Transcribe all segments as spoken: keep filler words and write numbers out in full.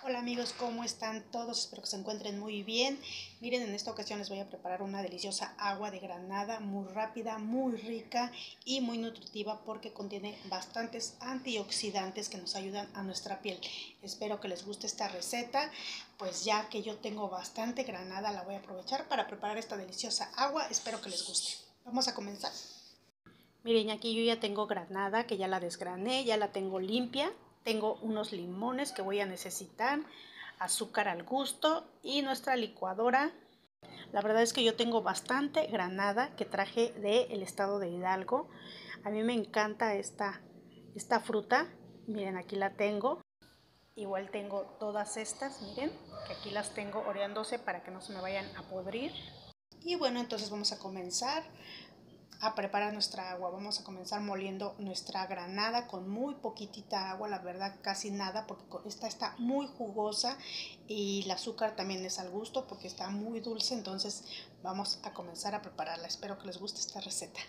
Hola amigos, ¿cómo están todos? Espero que se encuentren muy bien. Miren, en esta ocasión les voy a preparar una deliciosa agua de granada, muy rápida, muy rica y muy nutritiva porque contiene bastantes antioxidantes que nos ayudan a nuestra piel. Espero que les guste esta receta, pues ya que yo tengo bastante granada, la voy a aprovechar para preparar esta deliciosa agua. Espero que les guste. Vamos a comenzar. Miren, aquí yo ya tengo granada, que ya la desgrané, ya la tengo limpia. Tengo unos limones que voy a necesitar, azúcar al gusto y nuestra licuadora. La verdad es que yo tengo bastante granada que traje del estado de Hidalgo. A mí me encanta esta, esta fruta. Miren, aquí la tengo. Igual tengo todas estas, miren, que aquí las tengo oreándose para que no se me vayan a podrir. Y bueno, entonces vamos a comenzar a preparar nuestra agua. Vamos a comenzar moliendo nuestra granada con muy poquitita agua, la verdad casi nada, porque esta está muy jugosa y el azúcar también es al gusto porque está muy dulce. Entonces vamos a comenzar a prepararla. Espero que les guste esta receta.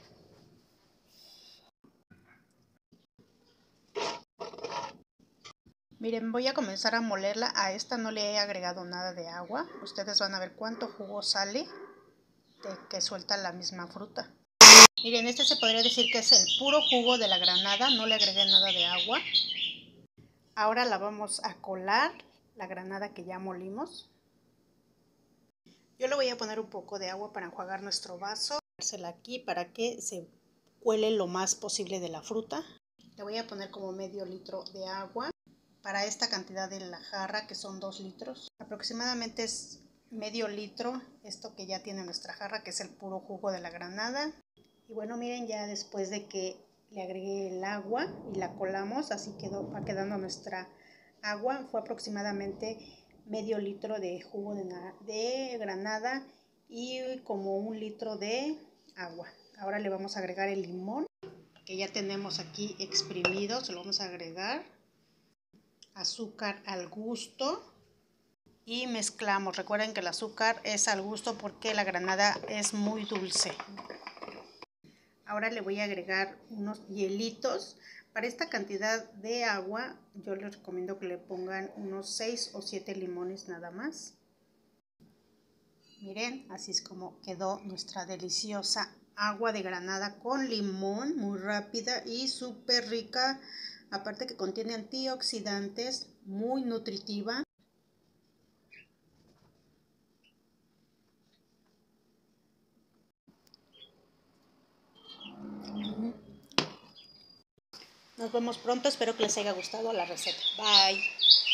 Miren, voy a comenzar a molerla. A esta no le he agregado nada de agua. Ustedes van a ver cuánto jugo sale de que suelta la misma fruta. Miren, este se podría decir que es el puro jugo de la granada, no le agregué nada de agua. Ahora la vamos a colar, la granada que ya molimos. Yo le voy a poner un poco de agua para enjuagar nuestro vaso. Ponérsela aquí para que se cuele lo más posible de la fruta. Le voy a poner como medio litro de agua para esta cantidad de la jarra, que son dos litros. Aproximadamente es medio litro esto que ya tiene nuestra jarra, que es el puro jugo de la granada. Y bueno, miren, ya después de que le agregué el agua y la colamos, así quedó, va quedando nuestra agua. Fue aproximadamente medio litro de jugo de, de granada y como un litro de agua. Ahora le vamos a agregar el limón que ya tenemos aquí exprimido, se lo vamos a agregar. Azúcar al gusto. Y mezclamos. Recuerden que el azúcar es al gusto porque la granada es muy dulce. Ahora le voy a agregar unos hielitos. Para esta cantidad de agua yo les recomiendo que le pongan unos seis o siete limones nada más. Miren, así es como quedó nuestra deliciosa agua de granada con limón, muy rápida y súper rica. Aparte que contiene antioxidantes, muy nutritiva. Nos vemos pronto, espero que les haya gustado la receta. Bye.